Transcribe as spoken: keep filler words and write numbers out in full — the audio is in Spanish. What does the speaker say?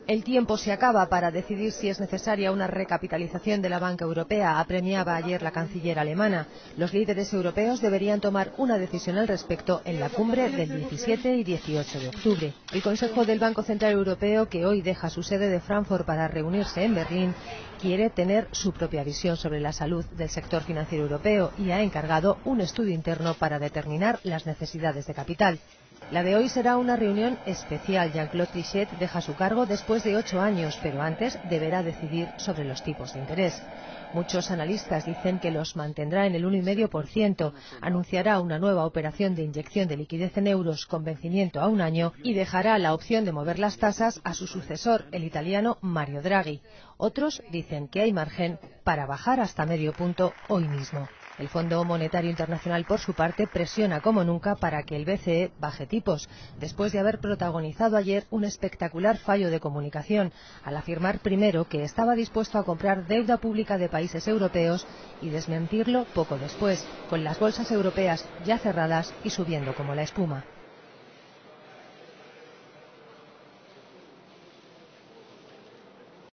El tiempo se acaba para decidir si es necesaria una recapitalización de la banca europea, apremiaba ayer la canciller alemana. Los líderes europeos deberían tomar una decisión al respecto en la cumbre del diecisiete y dieciocho de octubre. El Consejo del Banco Central Europeo, que hoy deja su sede de Frankfurt para reunirse en Berlín, quiere tener su propia visión sobre la salud del sector financiero europeo y ha encargado un estudio interno para determinar las necesidades de capital. La de hoy será una reunión especial. Jean-Claude Trichet deja su cargo después de ocho años, pero antes deberá decidir sobre los tipos de interés. Muchos analistas dicen que los mantendrá en el uno coma cinco por ciento, anunciará una nueva operación de inyección de liquidez en euros con vencimiento a un año y dejará la opción de mover las tasas a su sucesor, el italiano Mario Draghi. Otros dicen que hay margen para bajar hasta medio punto hoy mismo. El Fondo Monetario Internacional, por su parte, presiona como nunca para que el B C E baje tipos, después de haber protagonizado ayer un espectacular fallo de comunicación, al afirmar primero que estaba dispuesto a comprar deuda pública de países europeos y desmentirlo poco después, con las bolsas europeas ya cerradas y subiendo como la espuma.